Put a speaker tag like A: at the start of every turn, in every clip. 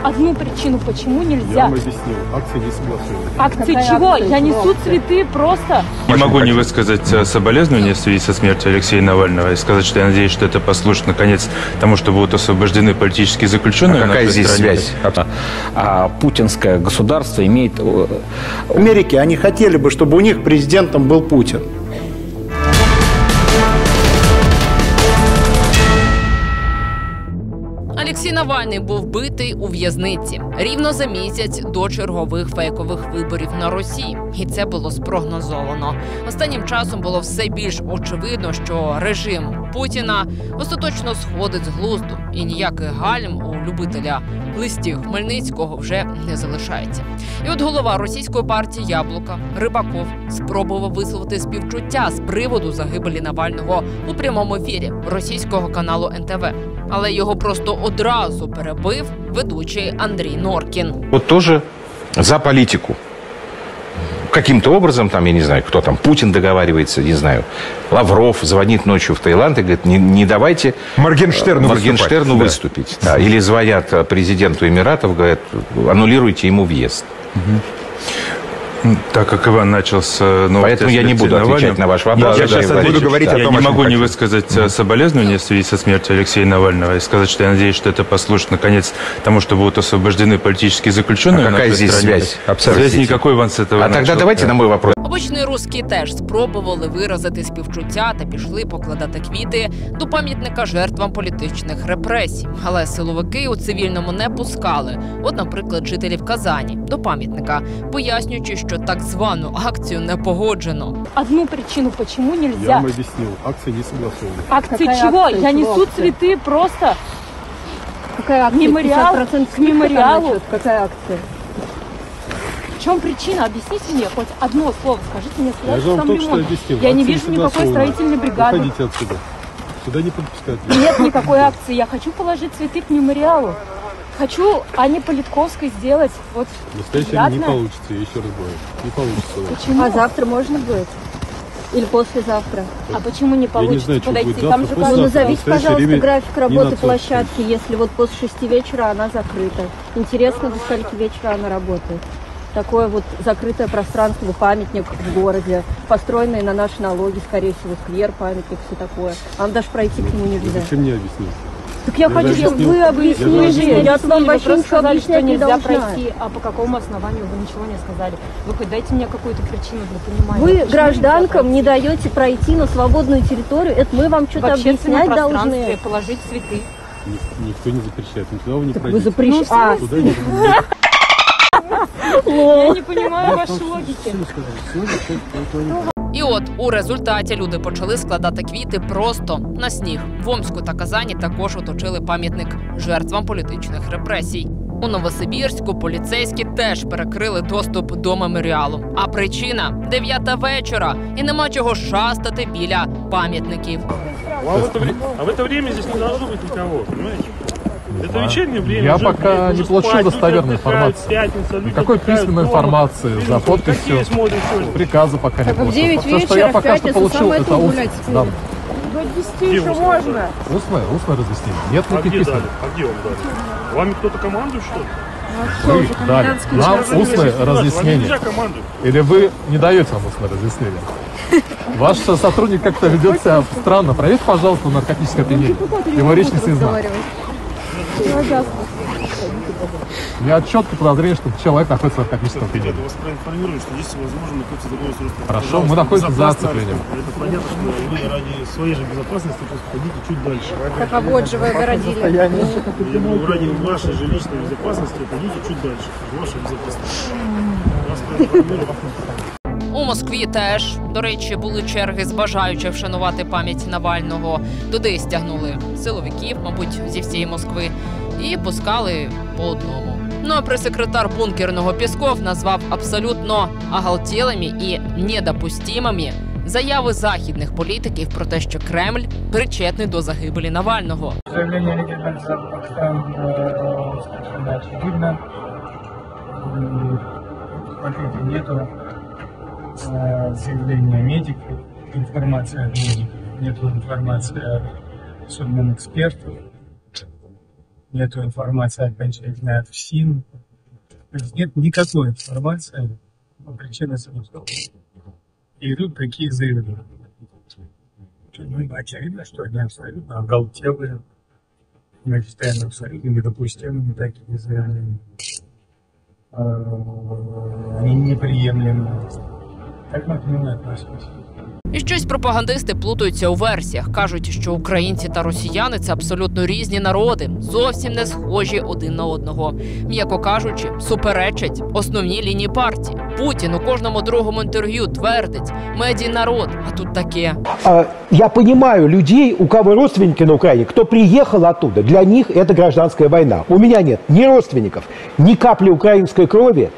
A: одну причину, почему нельзя.
B: Я вам объяснил, акции не согласованы.
A: Акции чего? Я несу цветы просто.
C: Не могу не высказать соболезнования в связи со смертью Алексея Навального и сказать, что я надеюсь, что это послужит, наконец, тому, что будут освобождены политические заключенные.
D: А какая здесь связь?
E: Путинское государство имеет...
F: В Америке они хотели бы, чтобы у них президентом был Путин.
G: Олексій Навальний був вбитий у в'язниці рівно за місяць до чергових фейкових виборів на Росії. І це було спрогнозовано. Останнім часом було все більш очевидно, що режим Путіна остаточно сходить з глузду. І ніяких гальм у любителя листів Хмельницького вже не залишається. І от голова російської партії «Яблука» Рибаков спробував висловити співчуття з приводу загибелі Навального у прямому ефірі російського каналу НТВ. Але його просто одразу перебив ведучий Андрій Норкін.
D: Вот тоже за политику. Каким-то образом, там, я не знаю, кто там, Путин договаривается, не знаю, Лавров звонит ночью в Таиланд и говорит, не давайте
H: Моргенштерну
D: выступить. Да. Или звонят президенту Эмиратов, говорят, аннулируйте ему въезд.
C: Так как Иван начал с новости.
D: Поэтому я не буду отвечать на ваш вопрос.
H: Я сейчас буду говорить о том,
C: я не могу не высказать соболезнования в связи со смертью Алексея Навального и сказать, что я надеюсь, что это послужит, наконец, тому, что будут освобождены политические заключенные.
D: А какая здесь связь?
C: Связь никакой, Иван, с этого.
D: А тогда давайте на мой вопрос.
G: Обичні русські теж спробували виразити співчуття та пішли покладати квіти до пам'ятника жертвам політичних репресій. Але силовики у цивільному не пускали. От, наприклад, жителів Казані до пам'ятника, пояснюючи, що так звану акцію не погоджено.
A: Одну причину, почему нельзя.
B: Я вам объяснил, акции не согласованы.
A: Акции чего? Я несу цветы просто
I: Какая акция?
A: мемориал,
I: 50%
A: к мемориалу.
I: Какая акция?
A: В чем причина? Объясните мне хоть одно слово. Скажите мне,
B: Я же вам только что объяснил.
A: Я не
B: акции
A: вижу никакой
B: согласованы.
A: строительной бригады.
B: Уходите отсюда. Сюда не подпускать.
A: Нет никакой акции. Я хочу положить цветы к мемориалу. Хочу Анне Политковской сделать. Вот
B: В настоящее время не получится, я еще раз говорю. Не получится.
A: Почему?
I: А завтра можно будет? Или послезавтра?
A: А почему не получится
B: знаю, что
A: подойти?
B: будет
A: Там
B: завтра,
A: же
B: послезавтра.
I: Назовите,
B: в настоящее
I: пожалуйста,
B: время
I: график
B: не
I: работы
B: надо
I: площадки, если вот после 6 вечера она закрыта. Интересно, до скольки вечера она работает. Такое вот закрытое пространство, памятник в городе, построенный на наши налоги, скорее всего, сквер, памятник, все такое. А нам даже пройти к нему нельзя.
B: Зачем мне объяснить?
I: Так я хочу, чтобы вы объяснили. Я вам вообще ничего
A: сказали, что
I: объяснять не
A: нельзя
I: должна.
A: пройти. А по какому основанию вы ничего не сказали? Вы хоть дайте мне какую-то причину для понимания.
I: Вы
A: Почему
I: гражданкам не даете пройти на свободную территорию. Это мы вам что-то объяснять должны.
A: Положить цветы.
B: Никто не запрещает. Никуда вы не
I: Вы
B: пройдете.
I: запрещаете.
B: Туда не
A: Я не понимаю вашей логики.
G: І от у результаті люди почали складати квіти просто на сніг. В Омську та Казані також оточили пам'ятник жертвам політичних репресій. У Новосибірську поліцейські теж перекрили доступ до меморіалу. А причина – 9 вечора, і нема чого шастати біля пам'ятників.
J: А в это время здесь не должно быть никого, понимаете? Это вечернее время.
H: Я пока не получил достоверной информации. Никакой письменной информации за подписью приказа пока не получил.
I: В 9
H: Все, что
I: вечера
H: я
I: в
H: пока что
I: пятницу
H: получил,
I: самое
H: это
I: то
H: устно.
I: гулять.
H: Да.
I: До 10 еще можно.
H: Устное разъяснение. Нет
J: А
H: никаких
J: где
H: письмен.
J: дали? А где вам дали? Вами кто-то командует, что ли?
H: Вы дали нам устное разъяснение.
J: Нельзя командовать.
H: Или вы не даете нам устное разъяснение? Ваш сотрудник как-то ведет себя странно. Проверьте, пожалуйста, наркотическое опьянение. Его речь не связана. У меня четкое подозрение, что человек находится в наркотическом опьянении.
J: Я вас проинформирую, что здесь, возможно, находится другое средство.
H: Хорошо, мы находимся за оцеплением.
J: Это понятно, что вы ради своей же безопасности просто ходите чуть дальше.
I: Как вот же вы огородили.
J: Ради вашей же личной безопасности ходите чуть дальше. Ваша безопасность. Вас проинформирую.
G: У Москві теж, до речі, були черги з бажаючих вшанувати пам'ять Навального. Туди стягнули силовиків, мабуть, зі всієї Москви, і пускали по одному. Ну а прес-секретар бункерного Пєсков назвав абсолютно оголтілими і недопустимими заяви західних політиків про те, що Кремль причетний до загибелі Навального.
K: Заявление лидера Казахстана очевидно. В ответе нету заявления медиков, информация от медиков, нету информации от судебных экспертов. Нету информации окончательной от ФСИН. То есть нет никакой информации о причинах самоубийства. И идут такие заявления. Ну, очевидно, что они абсолютно оголтелые. Мы считаем абсолютно недопустимыми такие заявления. Они неприемлемы. Так мы к ним и относимся.
G: І щось пропагандисти плутаються у версіях. Кажуть, що українці та росіяни – це абсолютно різні народи, зовсім не схожі один на одного. М'яко кажучи, суперечать основній лінії партії. Путін у кожному другому інтерв'ю твердить – ми один народ, а тут таке.
L: Я понимаю людей, у кого родственники на Украине, кто приехал оттуда. Для них это гражданская война. У меня нет ни родственников, ни капли украинской крови.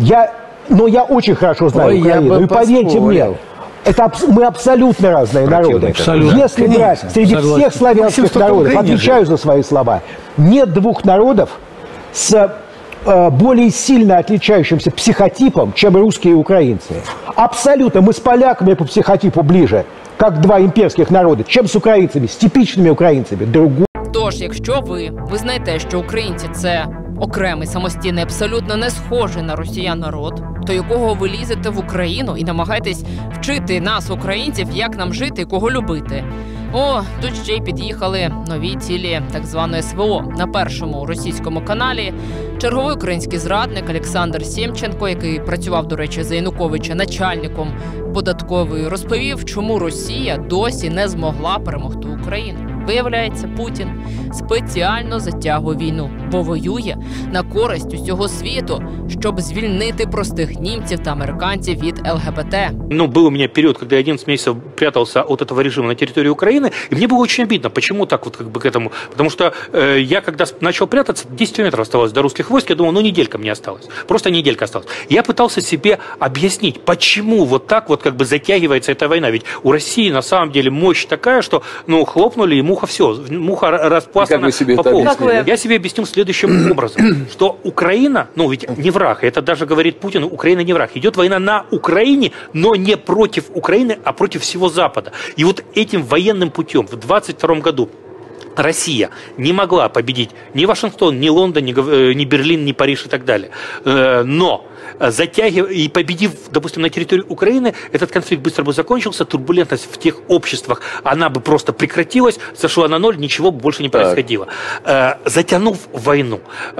L: Но я очень хорошо знаю Украину. И поверьте мне, мы абсолютно разные народы.
D: Абсолютно.
L: Если брать среди всех славянских народов, отвечаю за свои слова, нет двух народов с более сильно отличающимся психотипом, чем русские и украинцы. Абсолютно. Мы с поляками по психотипу ближе, как два имперских народа, чем с украинцами, с типичными украинцами.
G: Тож, якщо ви визнаєте, що українці – це окремий, самостійний, абсолютно не схожий на росіян народ, то якого ви лізете в Україну і намагаєтесь вчити нас, українців, як нам жити і кого любити? О, тут ще й під'їхали нові цілі так званої СВО. На першому російському каналі черговий український зрадник Олександр Семченко, який працював, до речі, за Януковича начальником податкової, розповів, чому Росія досі не змогла перемогти Україну. Виявляється, Путін спеціально затягує війну, бо воює на користь усього світу, щоб звільнити простих німців та американців від ЛГБТ.
M: Был у меня период, когда я 11 месяцев прятался от этого режима на территории Украины, и мне было очень обидно, почему так вот к этому. Потому что я, когда начал прятаться, 10 километров оставалось до русских войск, я думал, неделька мне осталась. Просто неделька осталась. Я пытался себе объяснить, почему вот так вот затягивается эта война. Ведь у России на самом деле мощь такая, что хлопнули, и муха все, муха распластана по полу. Я себе объяснил следующим образом, что Украина, ведь не враг, это даже говорит Путин, Украина не враг. Идет война на Украине, но не против Украины, а против всего Запада. И вот этим военным путем в 22 году Россия не могла победить ни Вашингтон, ни Лондон, ни Берлин, ни Париж и так далее. Но затягивая и победив, допустим, на территории Украины, этот конфликт быстро бы закончился, турбулентность в тех обществах, она бы просто прекратилась, сошла на ноль, ничего бы больше не происходило. Затянув войну,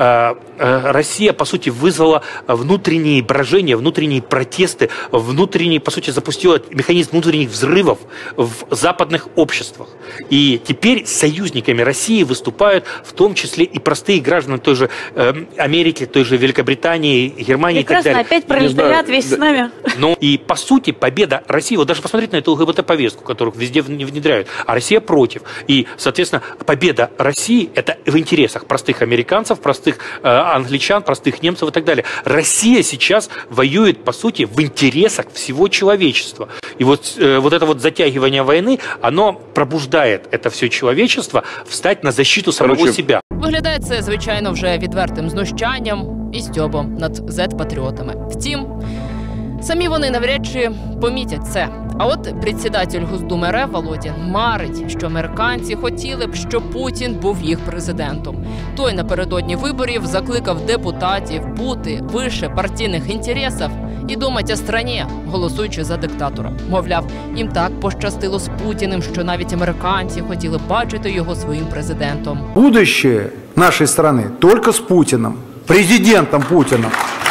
M: Россия, по сути, вызвала внутренние брожения, внутренние протесты, по сути, запустила механизм внутренних взрывов в западных обществах. И теперь союзниками России выступают в том числе и простые граждане той же Америки, той же Великобритании, Германии.
N: Прекрасно, опять пролетариат весь с нами.
M: И по сути победа России, вот даже посмотрите на эту ЛГБТ-повестку, которую везде внедряют, а Россия против. И, соответственно, победа России – это в интересах простых американцев, простых англичан, простых немцев и так далее. Россия сейчас воюет, по сути, в интересах всего человечества. И вот это вот затягивание войны, оно пробуждает это все человечество встать на защиту самого себя.
G: Виглядає це, звичайно, вже відвертим знущанням і стьобом над зет-патріотами. Втім, самі вони навряд чи помітять це. А от председатель Госдуми РФ Володін марить, що американці хотіли б, щоб Путін був їх президентом. Той напередодні виборів закликав депутатів бути вище партійних інтересів і думати о страні, голосуючи за диктатора. Мовляв, їм так пощастило з Путіним, що навіть американці хотіли бачити його своїм президентом.
F: Будущее нашей страны только с Путиным, президентом Путиным.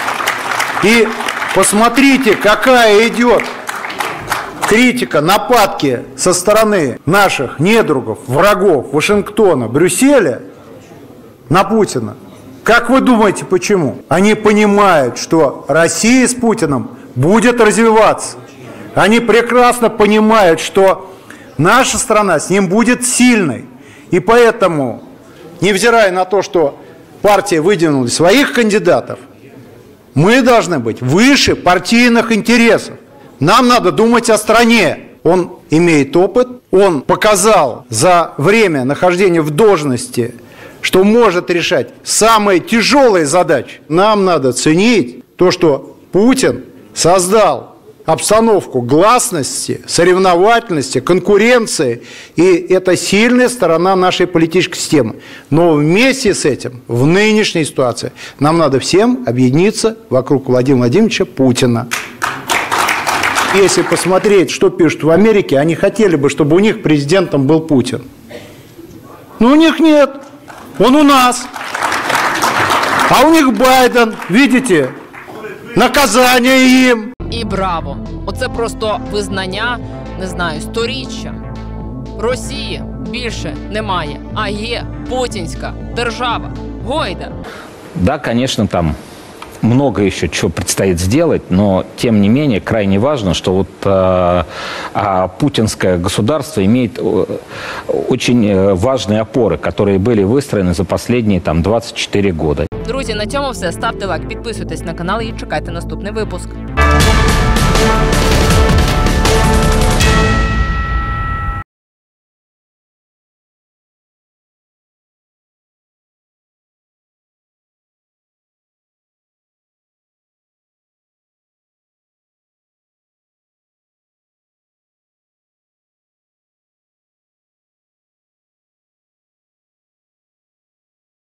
F: И посмотрите, какая идет критика, нападки со стороны наших недругов, врагов Вашингтона, Брюсселя на Путина. Как вы думаете, почему? Они понимают, что Россия с Путиным будет развиваться. Они прекрасно понимают, что наша страна с ним будет сильной. И поэтому, невзирая на то, что партия выдвинула своих кандидатов, мы должны быть выше партийных интересов. Нам надо думать о стране. Он имеет опыт, он показал за время нахождения в должности, что может решать самые тяжелые задачи. Нам надо ценить то, что Путин создал обстановку гласности, соревновательности, конкуренции. И это сильная сторона нашей политической системы. Но вместе с этим, в нынешней ситуации, нам надо всем объединиться вокруг Владимира Владимировича Путина. Если посмотреть, что пишут в Америке, они хотели бы, чтобы у них президентом был Путин. Но у них нет. Он у нас. А у них Байден. Видите? Наказание им.
G: І браво! Оце просто визнання, не знаю, сторіччя. Росії більше немає, а є путінська держава. Гойда!
E: Да, конечно, там много еще чего предстоит сделать, но тем не менее крайне важно, что вот путинское государство имеет очень важные опоры, которые были выстроены за последние 24 года.
G: Друзі, на цьому все. Ставте лайк, підписуйтесь на канал і чекайте наступний випуск.